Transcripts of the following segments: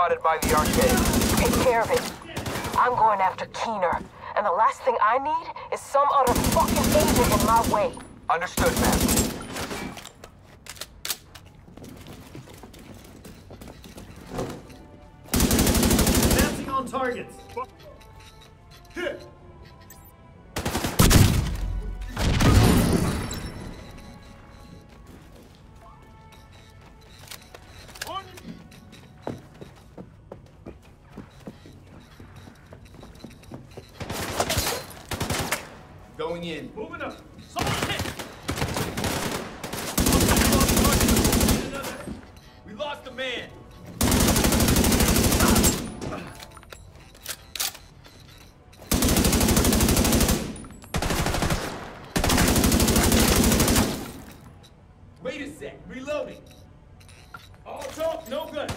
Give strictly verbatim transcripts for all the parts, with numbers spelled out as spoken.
spotted by the arcade. Take care of it. I'm going after Keener, and the last thing I need is some other fucking agent in my way. Understood, ma'am. Advancing on targets. Hit. Going in. Moving up. Someone hit. We lost a man. Wait a sec. Reloading. All talk, no good.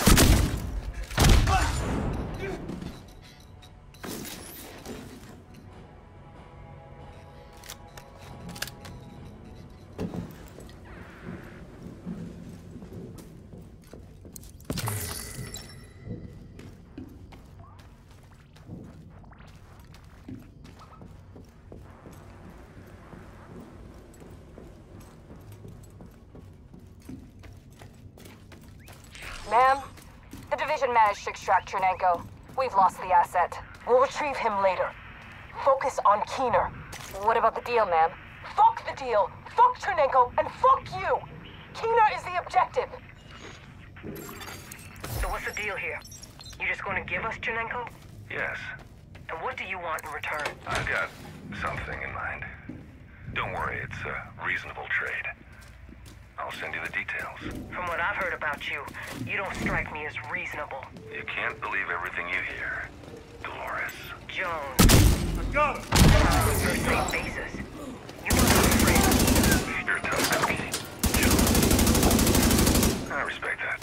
Ma'am, the division managed to extract Chernenko. We've lost the asset. We'll retrieve him later. Focus on Keener. What about the deal, ma'am? Fuck the deal! Fuck Chernenko, and fuck you! Keener is the objective! So what's the deal here? You just going to give us Chernenko? Yes. And what do you want in return? I've got something in mind. Don't worry, it's a reasonable trade. I'll send you the details. From what I've heard about you, you don't strike me as reasonable. You can't believe everything you hear, Dolores. Jones. I got him. On your safe basis. You want a friend. You're a tough cookie, Jones. I respect that.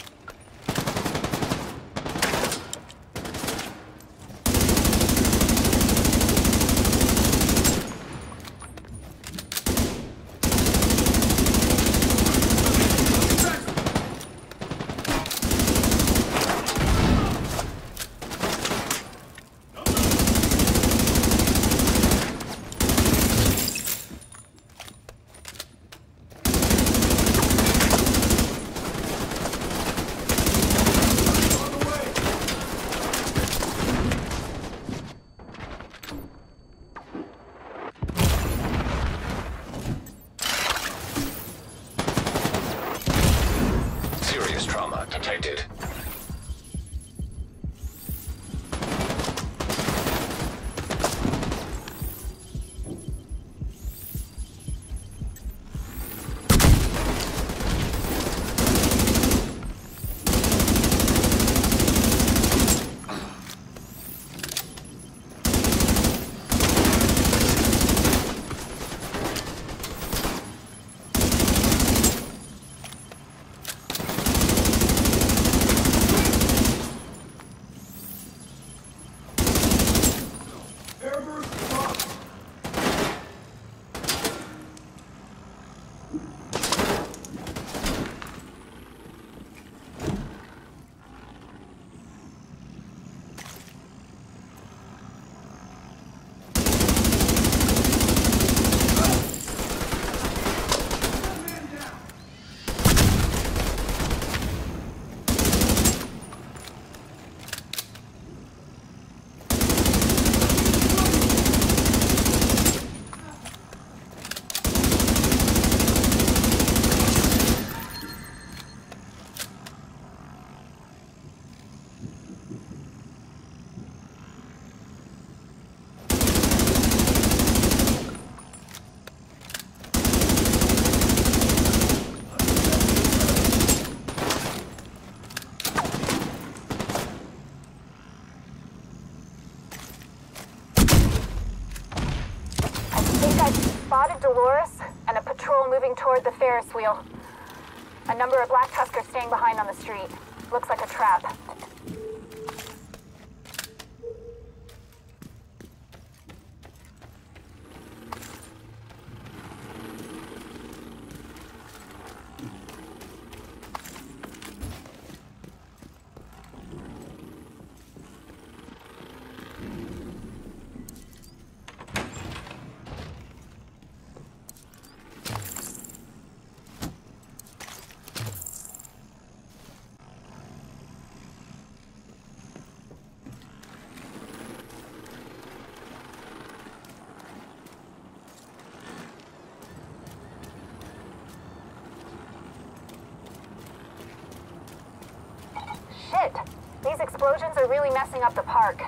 detected. Spotted Dolores and a patrol moving toward the Ferris wheel. A number of Black Tuskers staying behind on the street. Looks like a trap. These explosions are really messing up the park.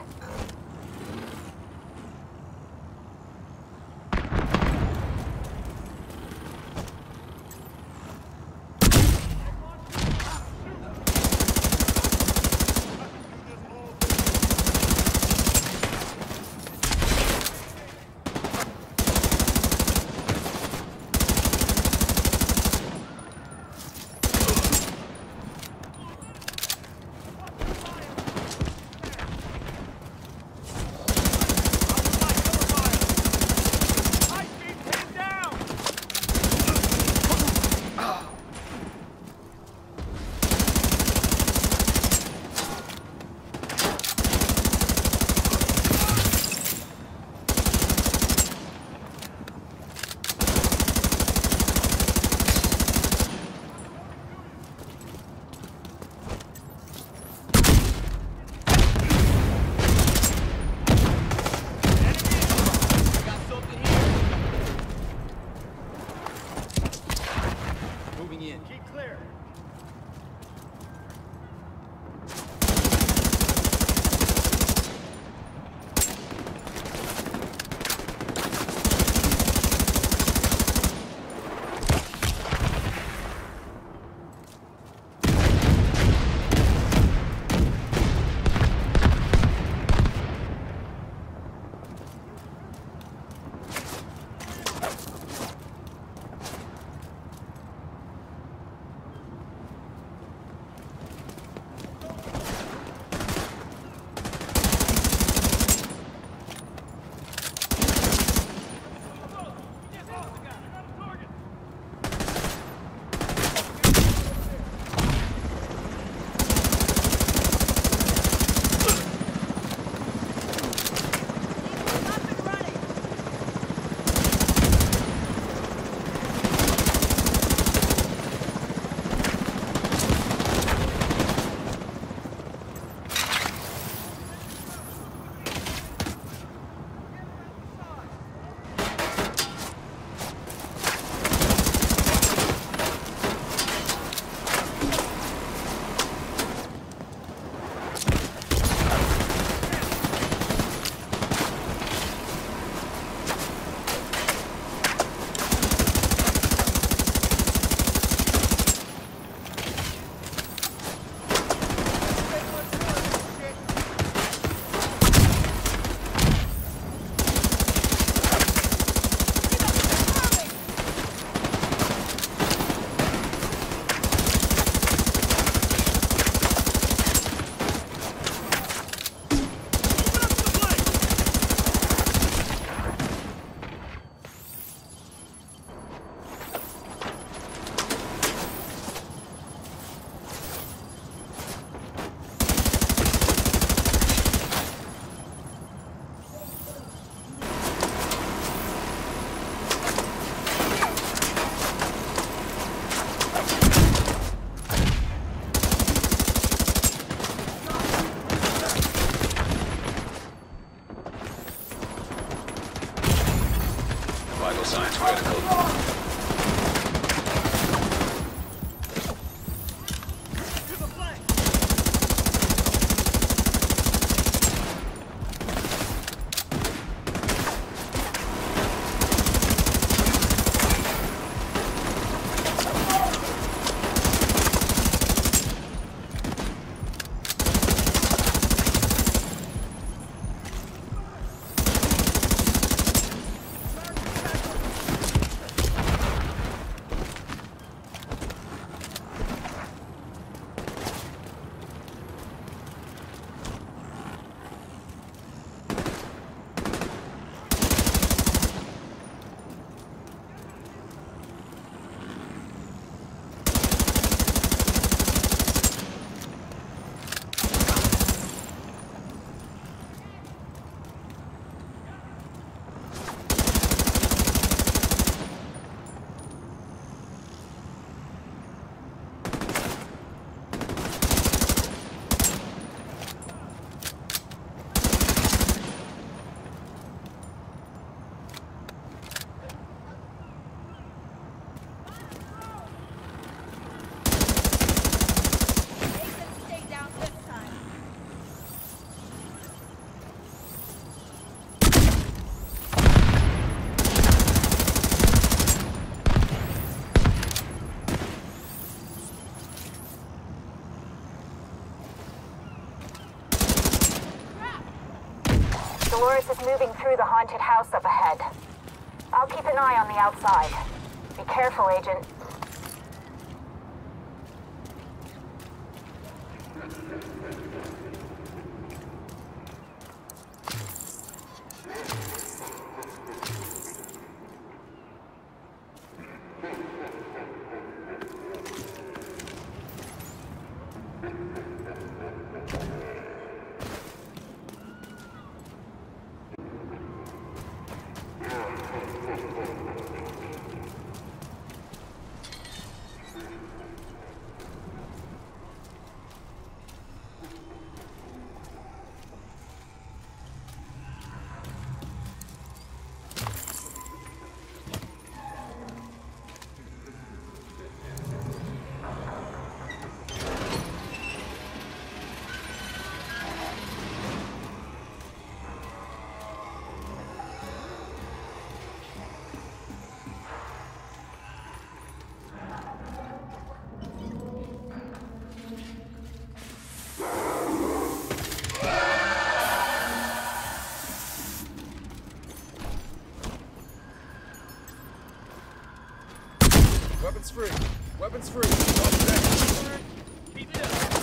Signs critical. Dolores is moving through the haunted house up ahead. I'll keep an eye on the outside. Be careful, Agent. Weapons free. Weapons free. Keep it up.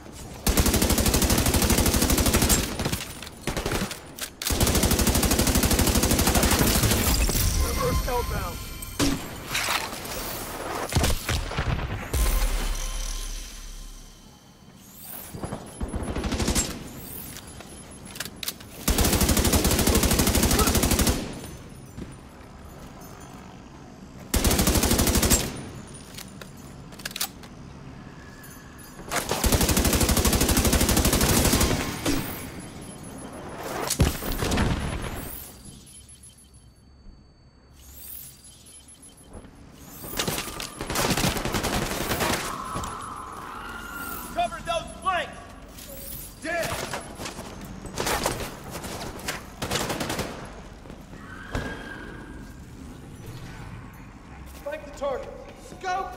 Reverse outbound. Target. Scope!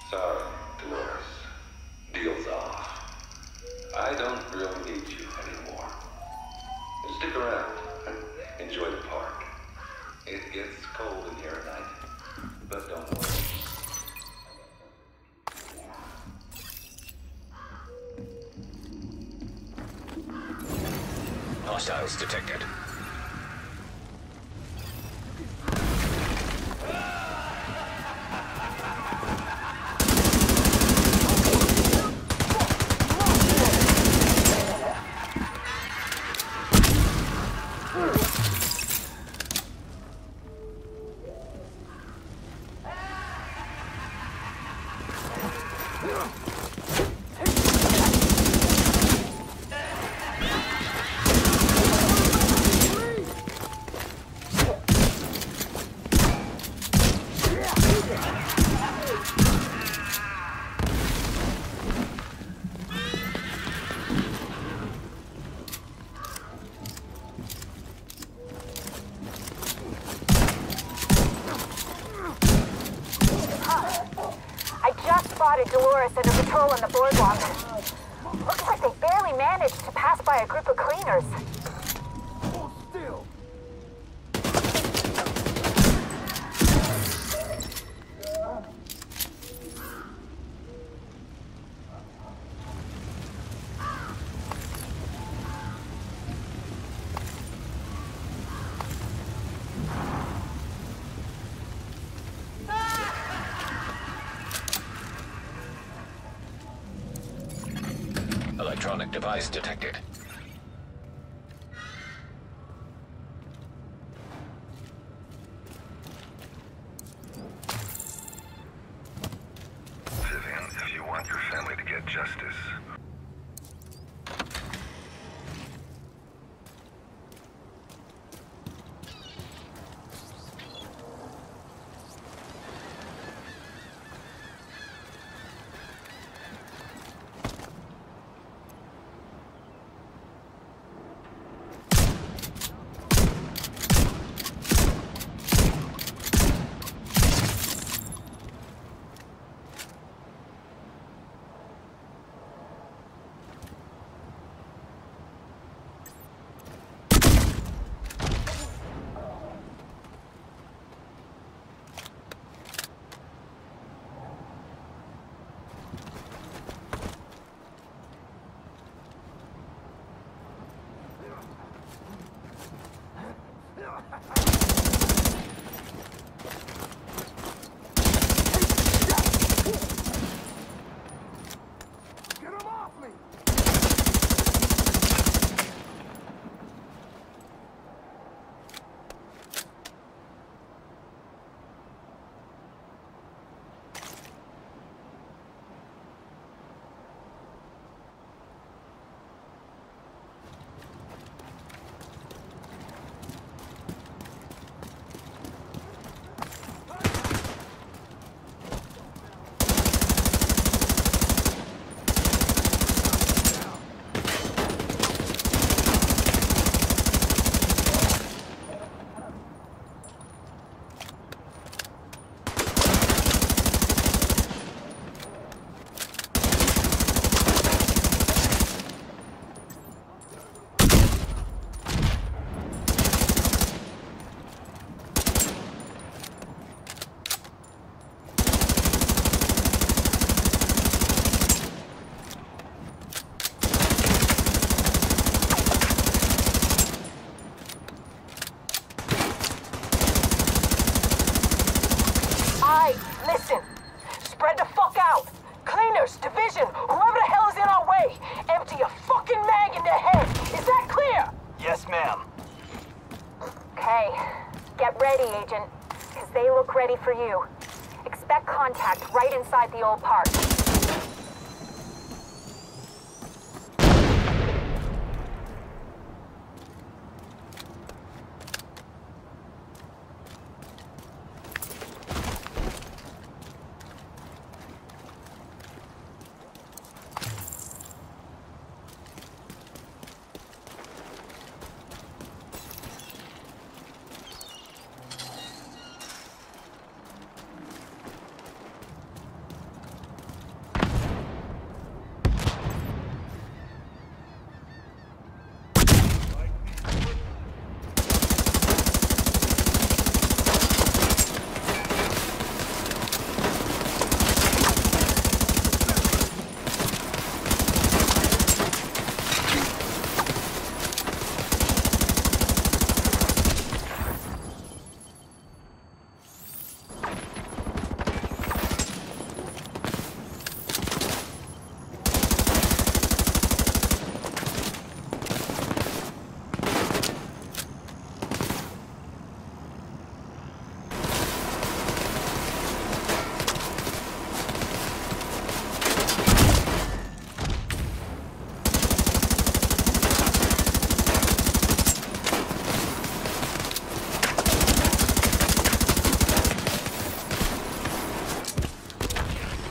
Sorry, Dolores. Deal's off. I don't really need you anymore. Stick around and enjoy the park. It gets cold in here at night, but don't worry. Hostiles detected. Dolores and a patrol on the boardwalk. Looks like they barely managed to pass by a group of cleaners. Hold still. Electronic device detected. Vivian, if you want your family to get justice, Get him off me! Listen, spread the fuck out. Cleaners, division, whoever the hell is in our way, empty a fucking mag in their head. Is that clear? Yes, ma'am. Okay, get ready, Agent, because they look ready for you. Expect contact right inside the old park.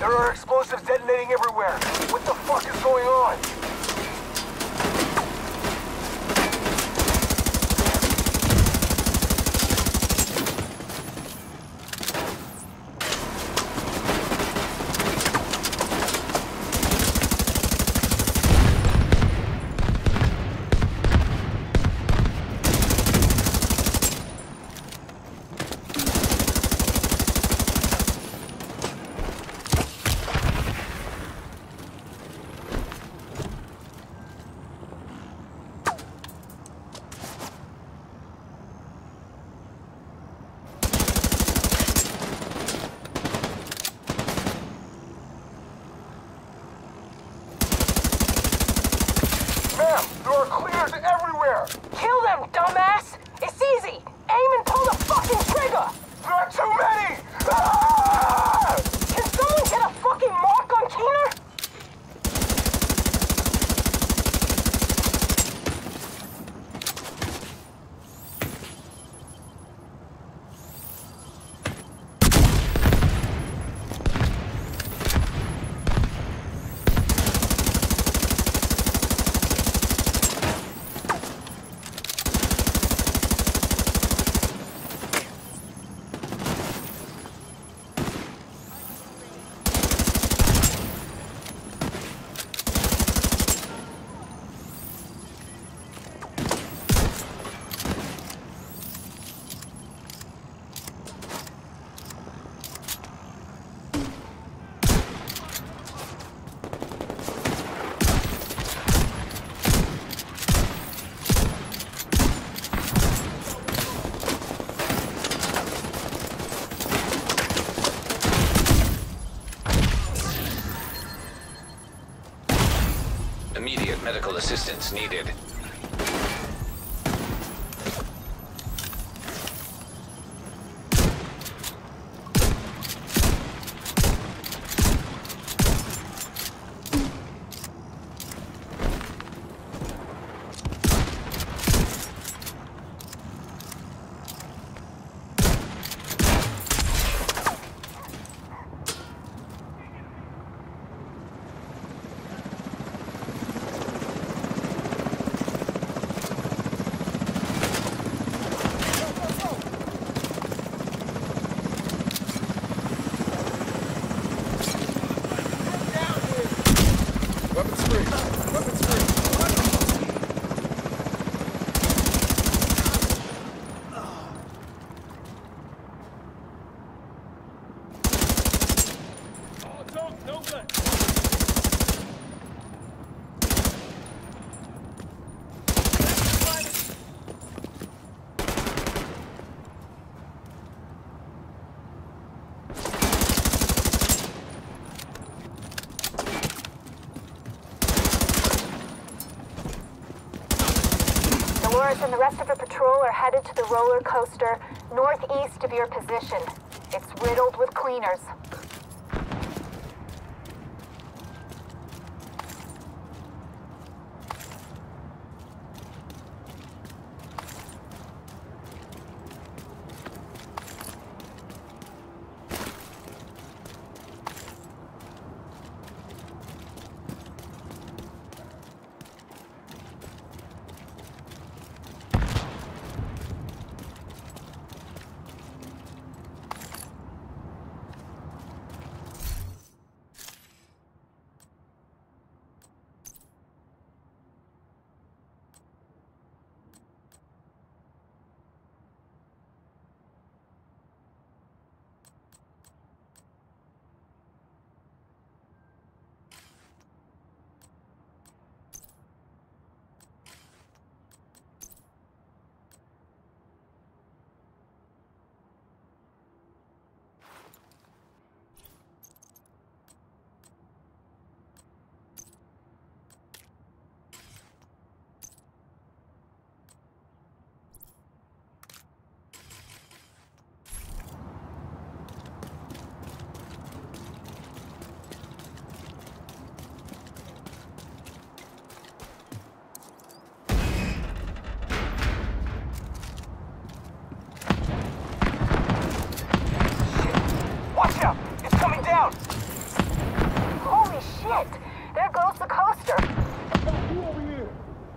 There are explosives detonating everywhere. What the fuck is going on? Ma'am, there are clears everywhere! Kill them, dumbass! It's easy! Aim and pull the fucking trigger! There are too many! Ah! Can someone get a fucking mark on Keener? Immediate medical assistance needed. Weapons free. Weapons free. Oh, don't, don't let. Dolores and the rest of her patrol are headed to the roller coaster northeast of your position. It's riddled with cleaners. shit! There goes the coaster. Over here.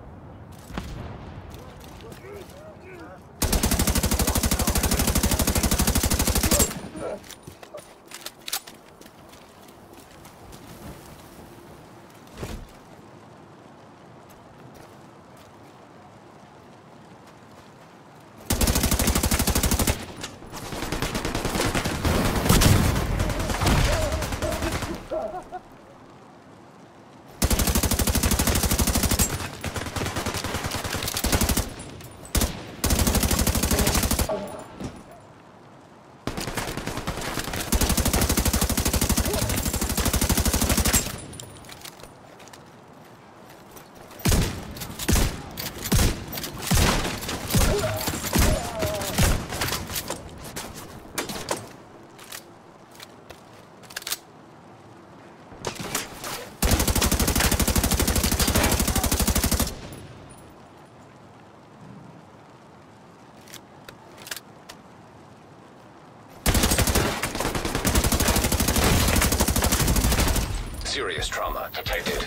Serious trauma detected.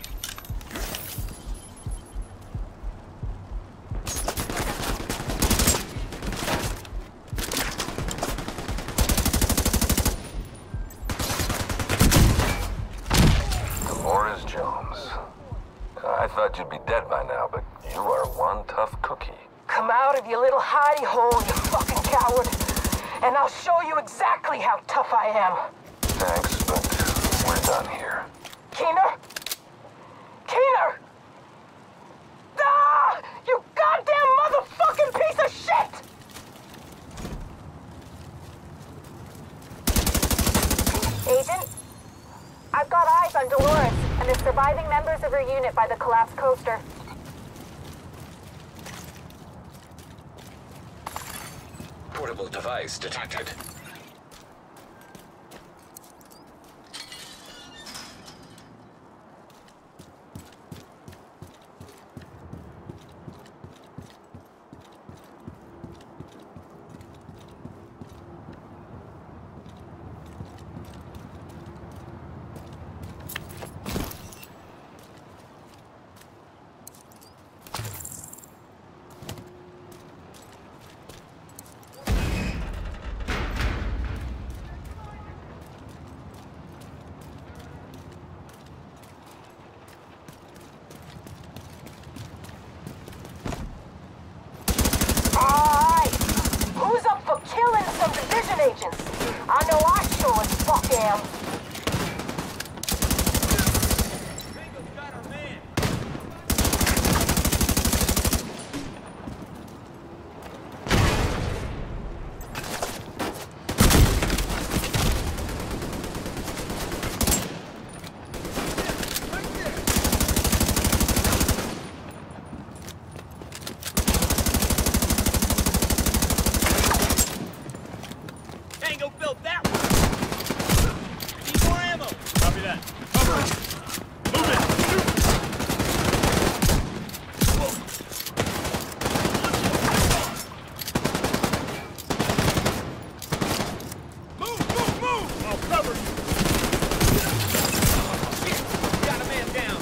Dolores Jones. I thought you'd be dead by now, but you are one tough cookie. Come out of your little hidey hole, you fucking coward. And I'll show you exactly how tough I am. Thanks, but we're done here. Keener? Keener! Ah! You goddamn motherfucking piece of shit! Agent? I've got eyes on Dolores and the surviving members of her unit by the collapsed coaster. Portable device detected. Agents. I know I sure as fuck am. Tango's got our man. Tango built that one. Need more ammo. Copy that. Cover it. Move it. Move, move, move. I'll cover you. Shit. Got a man down.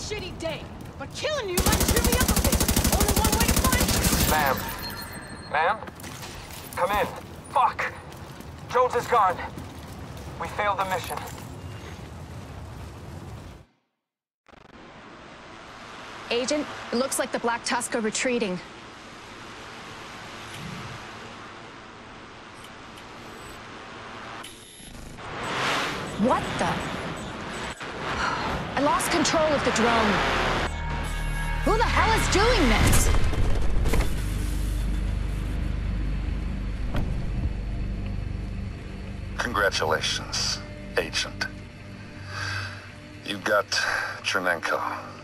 shitty day, but killing you might cheer me up a bit. Only one way to find you. Ma'am. Ma'am? Come in. Fuck! Jones is gone. We failed the mission. Agent, it looks like the Black Tusk are retreating. What the? I lost control of the drone. Who the hell is doing this? Congratulations, Agent. You got Chernenko.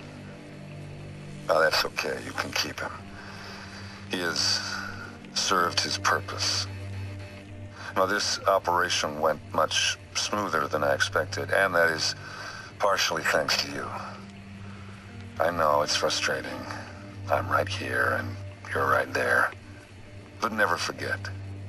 Oh, that's okay. You can keep him. He has served his purpose. Now, this operation went much smoother than I expected, and that is partially thanks to you. I know it's frustrating. I'm right here, and you're right there. But never forget,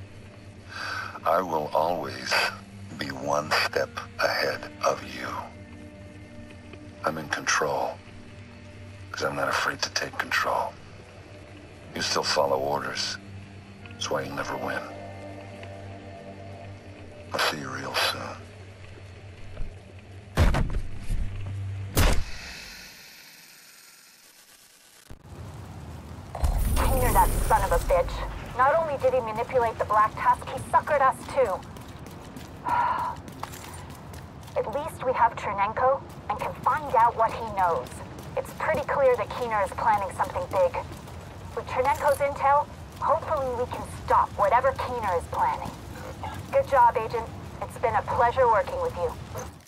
I will always be one step ahead of you. I'm in control, because I'm not afraid to take control. You still follow orders. That's why you'll never win. I'll see you real soon. Keener, that son of a bitch. Not only did he manipulate the Black Tusk, he suckered us too. At least we have Chernenko and can find out what he knows. It's pretty clear that Keener is planning something big. With Chernenko's intel, hopefully we can stop whatever Keener is planning. Good job, Agent. It's been a pleasure working with you.